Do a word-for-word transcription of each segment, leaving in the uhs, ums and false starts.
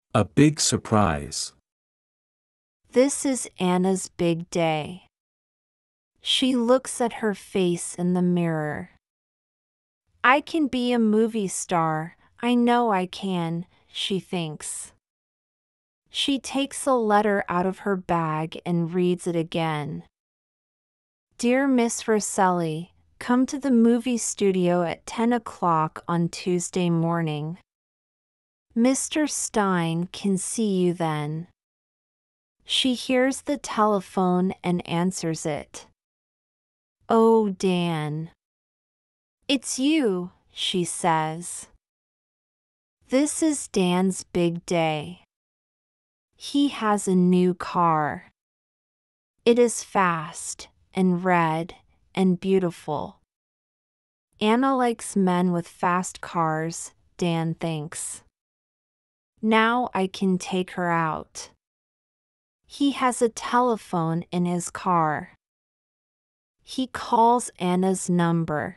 A big surprise. This is Anna's big day. She looks at her face in the mirror. I can be a movie star, I know I can, she thinks. She takes a letter out of her bag and reads it again. Dear Miss Rosselli, come to the movie studio at ten o'clock on Tuesday morning. Mister Stein can see you then. She hears the telephone and answers it. Oh, Dan. It's you, she says. This is Dan's big day. He has a new car. It is fast and red and beautiful. Anna likes men with fast cars, Dan thinks. Now I can take her out. He has a telephone in his car. He calls Anna's number.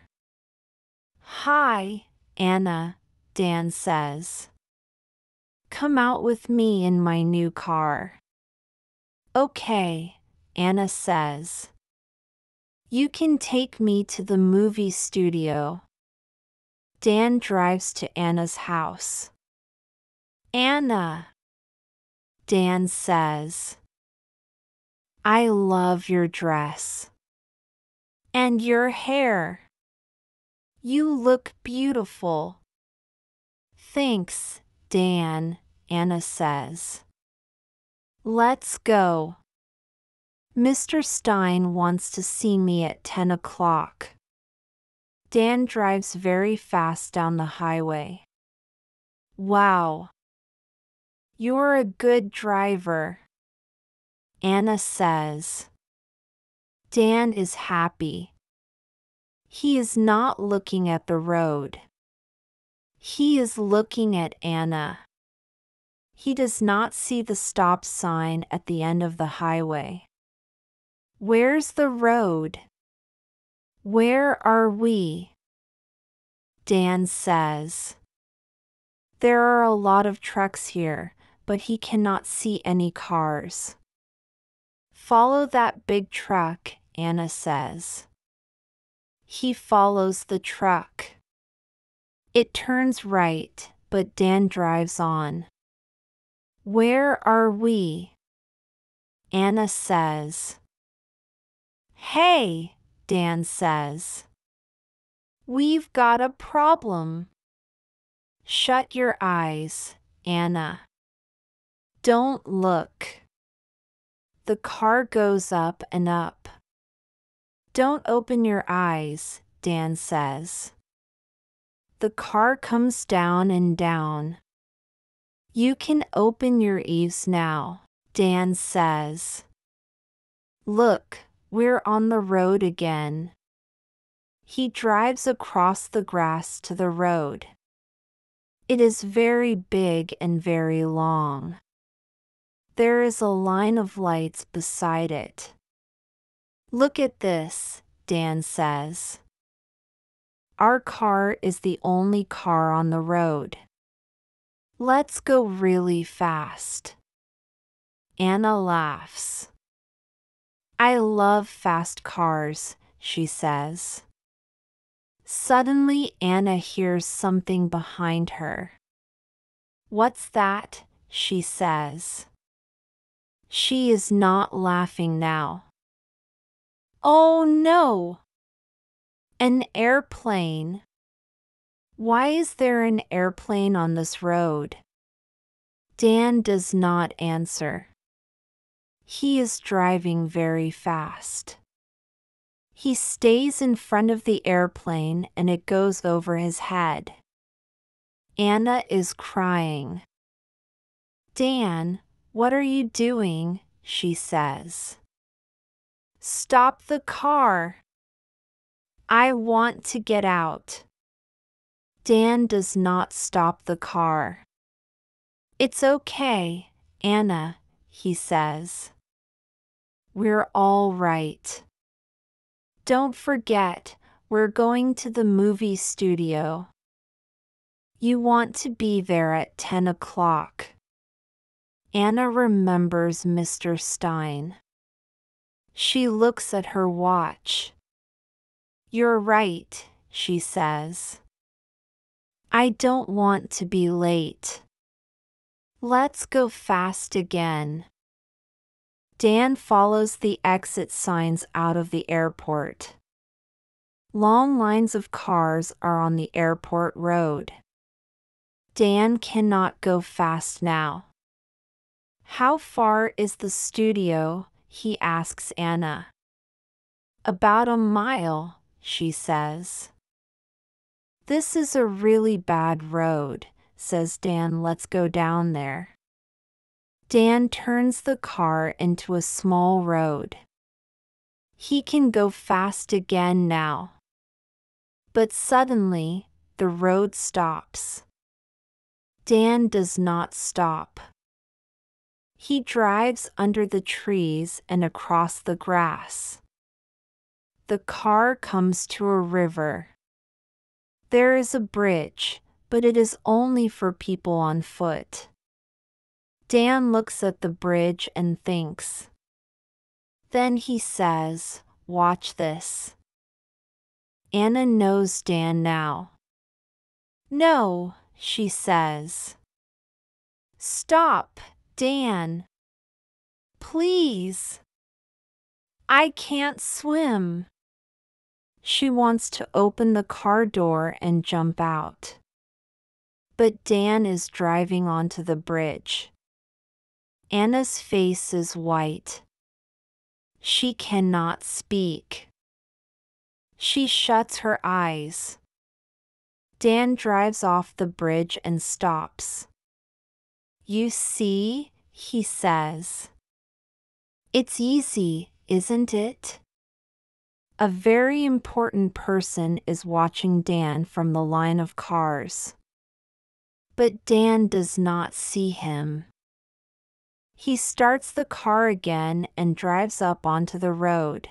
Hi, Anna, Dan says. Come out with me in my new car. Okay, Anna says. You can take me to the movie studio. Dan drives to Anna's house. Anna, Dan says. I love your dress. And your hair. You look beautiful. Thanks, Dan, Anna says. Let's go. Mister Stein wants to see me at ten o'clock. Dan drives very fast down the highway. Wow. You're a good driver, Anna says. Dan is happy. He is not looking at the road. He is looking at Anna. He does not see the stop sign at the end of the highway. Where's the road? Where are we? Dan says. There are a lot of trucks here, but he cannot see any cars. Follow that big truck, Anna says. He follows the truck. It turns right, but Dan drives on. Where are we? Anna says. Hey, Dan says. We've got a problem. Shut your eyes, Anna. Don't look. The car goes up and up. Don't open your eyes, Dan says. The car comes down and down. You can open your eaves now, Dan says. Look, we're on the road again. He drives across the grass to the road. It is very big and very long. There is a line of lights beside it. Look at this, Dan says. Our car is the only car on the road. Let's go really fast. Anna laughs. I love fast cars, she says. Suddenly Anna hears something behind her. What's that? She says. She is not laughing now. Oh no! An airplane. Why is there an airplane on this road? Dan does not answer. He is driving very fast. He stays in front of the airplane and it goes over his head. Anna is crying. Dan, what are you doing? She says. Stop the car. I want to get out. Dan does not stop the car. It's okay, Anna, he says. We're all right. Don't forget, we're going to the movie studio. You want to be there at ten o'clock. Anna remembers Mister Stein. She looks at her watch. "You're right," she says. "I don't want to be late. Let's go fast again." Dan follows the exit signs out of the airport. Long lines of cars are on the airport road. Dan cannot go fast now. "How far is the studio?" he asks Anna. "About a mile," she says. "This is a really bad road," says Dan. "Let's go down there." Dan turns the car into a small road. He can go fast again now. But suddenly, the road stops. Dan does not stop. He drives under the trees and across the grass. The car comes to a river. There is a bridge, but it is only for people on foot. Dan looks at the bridge and thinks. Then he says, "Watch this." Anna knows Dan now. "No," she says. "Stop, Dan. Please. I can't swim." She wants to open the car door and jump out. But Dan is driving onto the bridge. Anna's face is white. She cannot speak. She shuts her eyes. Dan drives off the bridge and stops. "You see," he says. "It's easy, isn't it?" A very important person is watching Dan from the line of cars. But Dan does not see him. He starts the car again and drives up onto the road.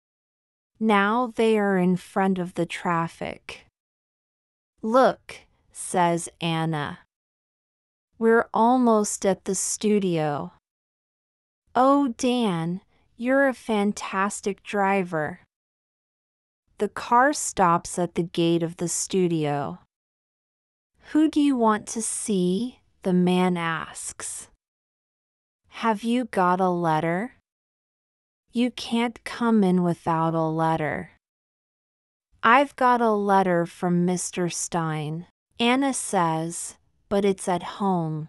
Now they are in front of the traffic. "Look," says Anna. "We're almost at the studio." "Oh, Dan, you're a fantastic driver." The car stops at the gate of the studio. "Who do you want to see?" the man asks. "Have you got a letter?" "You can't come in without a letter." "I've got a letter from Mister Stein," Anna says, "but it's at home."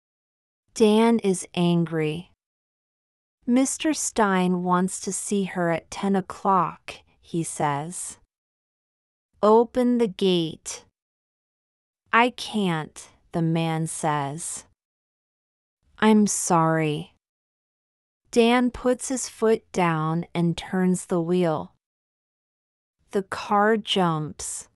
Dan is angry. "Mister Stein wants to see her at ten o'clock, he says. "Open the gate." "I can't," the man says. "I'm sorry." Dan puts his foot down and turns the wheel. The car jumps.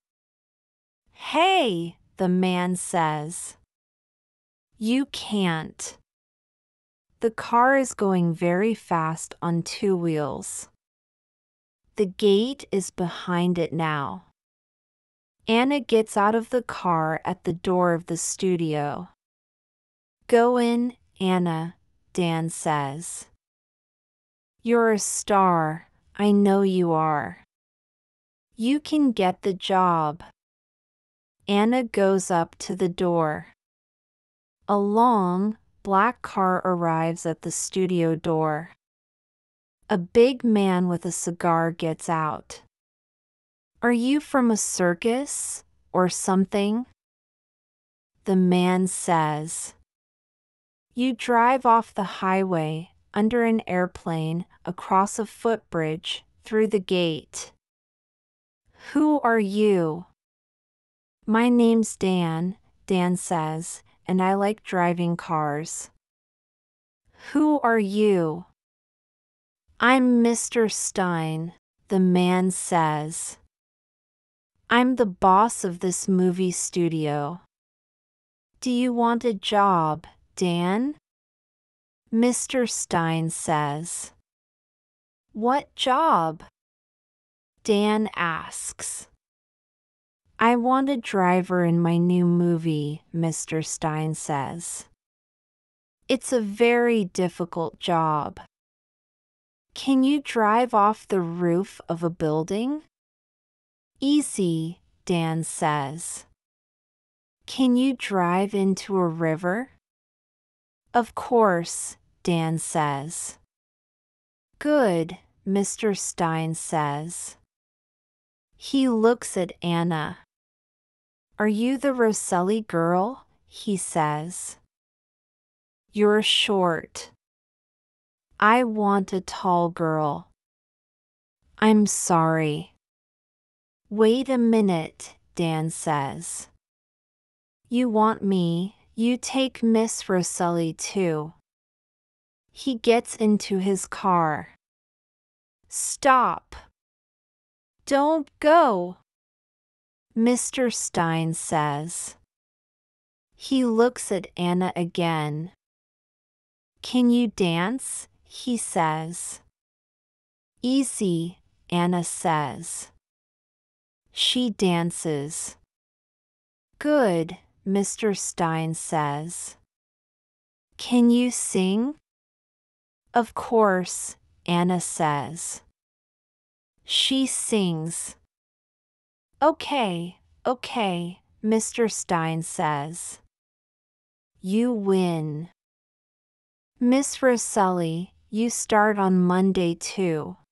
"Hey," the man says. "You can't." The car is going very fast on two wheels. The gate is behind it now. Anna gets out of the car at the door of the studio. "Go in, Anna," Dan says. "You're a star, I know you are. You can get the job." Anna goes up to the door. A long, black car arrives at the studio door. A big man with a cigar gets out. "Are you from a circus or something?" The man says. You drive off the highway, under an airplane, across a footbridge, through the gate. "Who are you?" "My name's Dan," Dan says, "and I like driving cars." "Who are you?" "I'm Mister Stein," the man says. "I'm the boss of this movie studio." "Do you want a job, Dan?" Mister Stein says. "What job?" Dan asks. "I want a driver in my new movie," Mister Stein says. It's a very difficult job. Can you drive off the roof of a building? Easy, Dan says. Can you drive into a river? Of course, Dan says. Good, Mister Stein says. He looks at Anna. Are you the Rosselli girl? He says. You're short. I want a tall girl. I'm sorry. Wait a minute, Dan says. You want me, you take Miss Rosselli too. He gets into his car. Stop. Don't go, Mister Stein says. He looks at Anna again. Can you dance? He says. Easy, Anna says. She dances. Good, Mister Stein says. Can you sing? Of course, Anna says. She sings. Okay, okay, Mister Stein says. You win. Miss Rosselli, you start on Monday too.